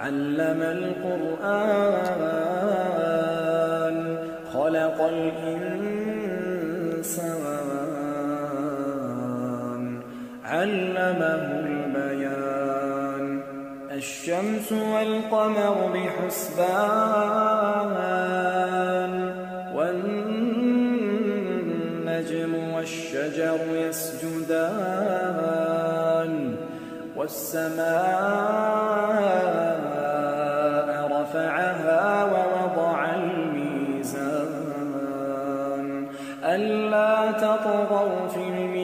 علم القرآن خلق الإنسان علمه البيان الشمس والقمر بحسبان والنجم والشجر يسجدان والسماء رفعها ووضع الميزان ألا تطغوا في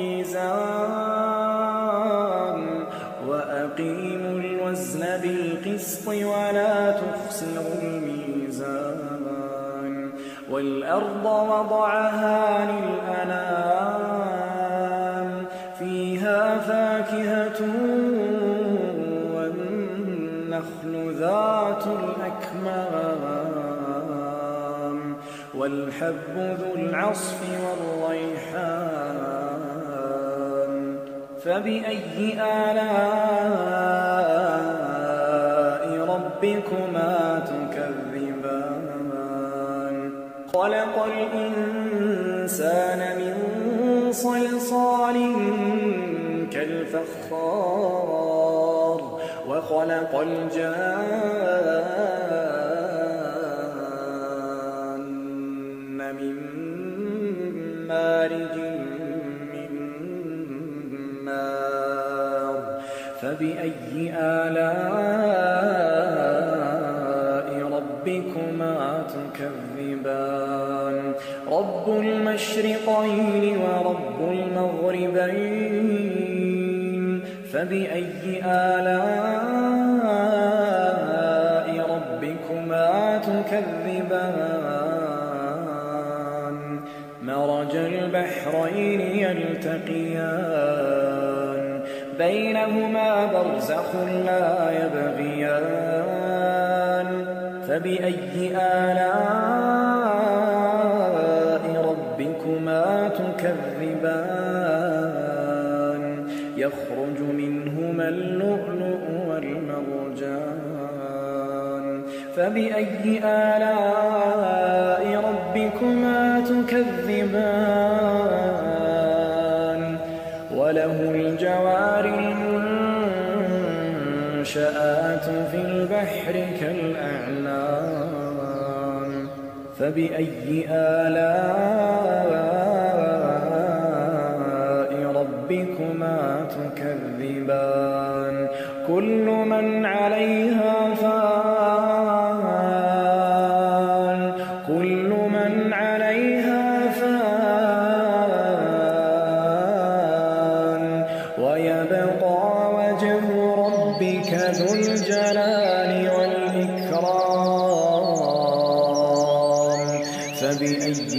الميزان وأقيموا الوزن بالقسط ولا تخسروا الميزان والأرض وضعها للأنام فيها فاكهة والنخل ذات الأكمام والحب ذو العصف والريحان فبأي آلاء ربكما تكذبان خلق الإنسان من صلصال كالفخار وخلق الجان من مارج من نار فبأي آلاء ربكما تكذبان رب المشرقين ورب المغربين فبأي آلاء ربكما تكذبان مرج البحرين يلتقيان بينهما برزخ لا يبغيان فبأي آلاء ربكما تكذبان يخرج منهما اللؤلؤ والمرجان فبأي آلاء ربكما تكذبان وله الجوار المنشآت في البحر كالأعلام فبأي آلاء ربكما تكذبان كل من عليها فان كل من عليها فان ويبقى وجه ربك ذو الجلال والإكرام فبأي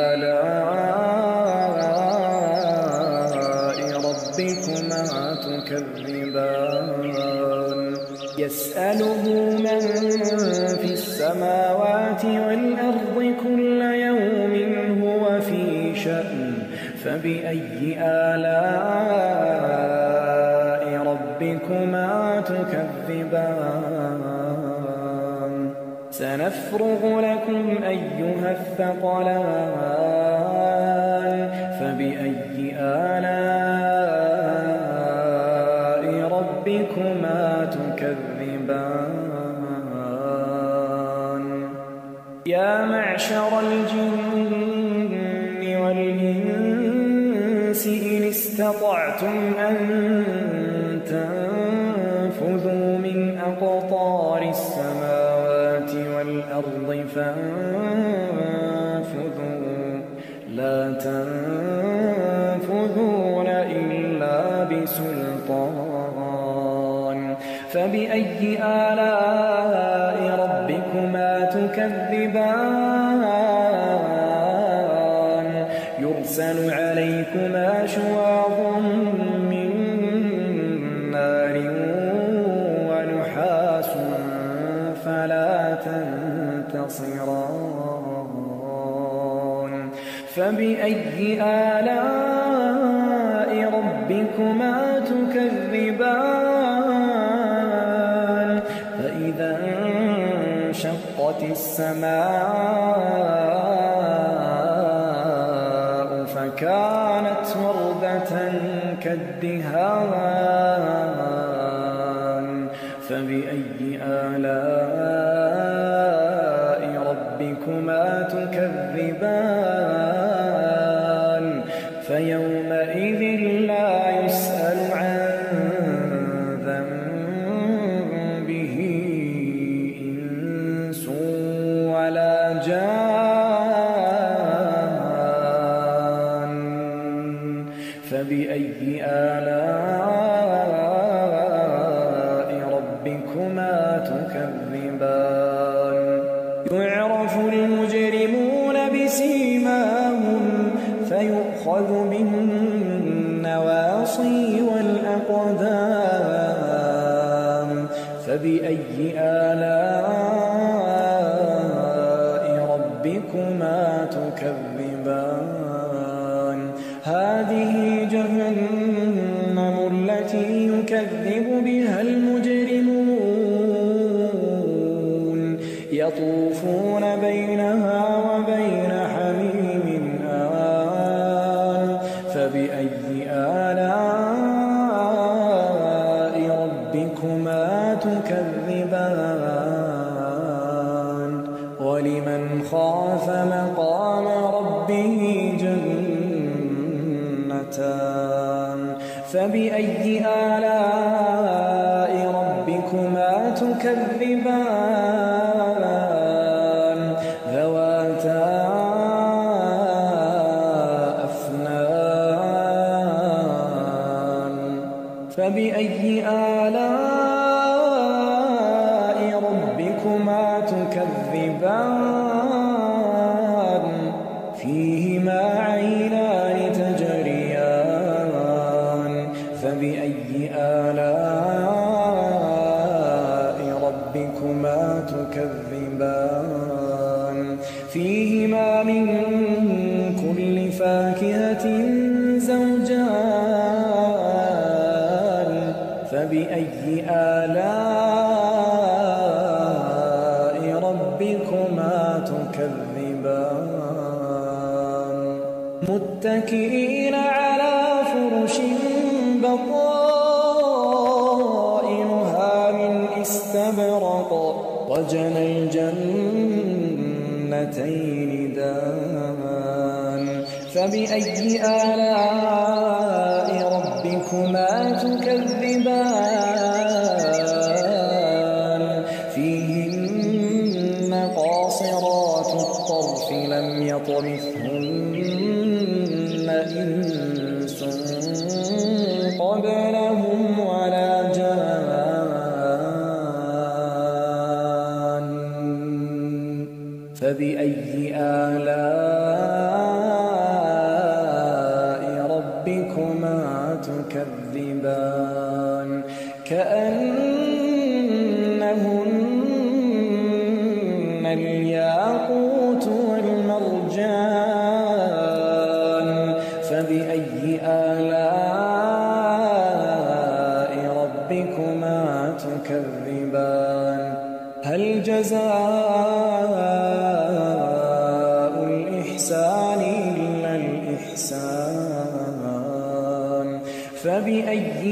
آلاء ربكما تكذبان يسأله من في السماوات والأرض كل يوم هو في شأن فبأي آلاء ربكما تكذبان سنفرغ لكم أيها الثقلان فبأي آلاء ربكما تكذبان يا معشر الجن والإنس إن استطعتم أن تنفذوا من أقطار السماوات والأرض فانفذوا لا تنفذون إلا بسلطان فبأي آلاء ربكما تكذبان يرسل عليكما شواظ من نار ونحاس فلا تنتصران فبأي آلاء ربكما تكذبان فإذا وانشقت السماء فكانت وردة كالدهان فبأي آلاء ربكما تكذبان فيومئذ لا يسأل عن ذنبه إنس ولا جان فبأي آلاء ربكما تكذبان يعرف المجرمون بسيماهم فيؤخذ بالنواصي والأقدام فبأي آلاء ربكما تكذبان هذه جهنم التي يكذب بها المجرمون يطوفون بينها وبين حميم آن فبأي آلاء ربكما تكذبان ولمن خاف مقام ربه جنتان فبأي آلاء ربكما تكذبان ذواتا أفنان فبأي آلاء ربكما تكذبان فيهما عينان تجريان فبأي آلاء ربكما تكذبان فيهما من كل فاكهة زوجان فبأي آلاء ربكما تكذبان متكئين على فرش بطائنها من استبرق وجنى الجنتين دان فبأي آلاء ربكما تكذبان فيهن قاصرات الطرف لم يطمثهن إنس قبلهم ولا جان فبأي آلاء ربكما تكذبان كأنهن الياقوت والمرجان فبأي آلاء ربكما تكذبان هل جزاء الإحسان إلا الإحسان فبأي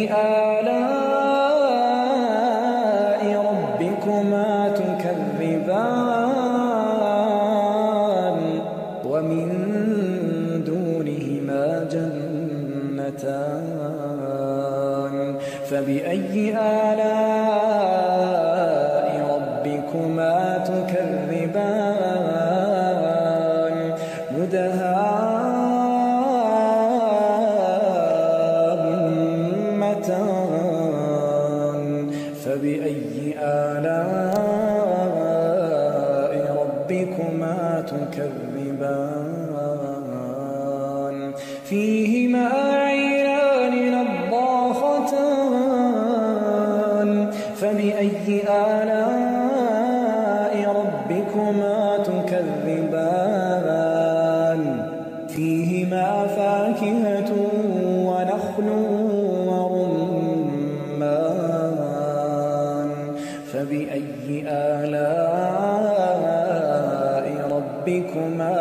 آلاء ربكما تكذبان ومن دونهما جنتان فبأي آلاء ربكما تكذبان مدهامتان فبأي آلاء ربكما تكذبان فيهما عينان نضاختان فبأي آلاء ربكما تكذبان فيهما فاكهة ونخل ورمان فبأي آلاء ربكما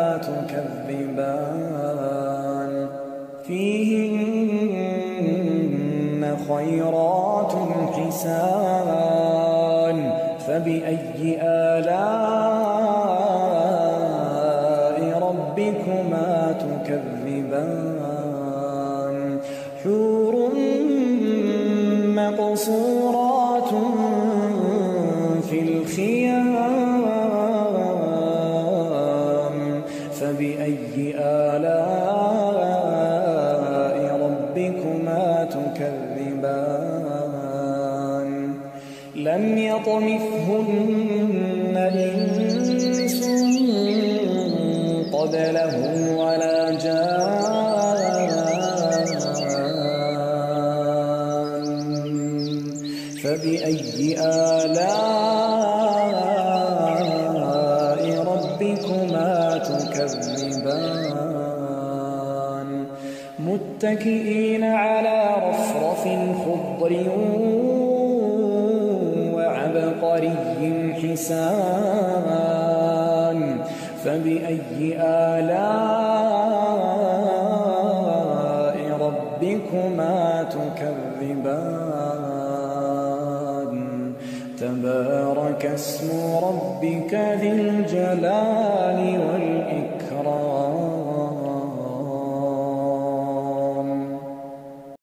تكذبان فيهن خيرات حسان فبأي آلاء ربكما تكذبان حور مقصورات في الخيام فبأي آلاء ربكما تكذبان لم يطمثهن إنس قبلهم ولا جان فبأي آلاء ربكما تكذبان متكئين على رفرف خضر وعبقري حسان فبأي آلاء ربكما تكذبان تبارك اسم ربك ذي الجلال والإكرام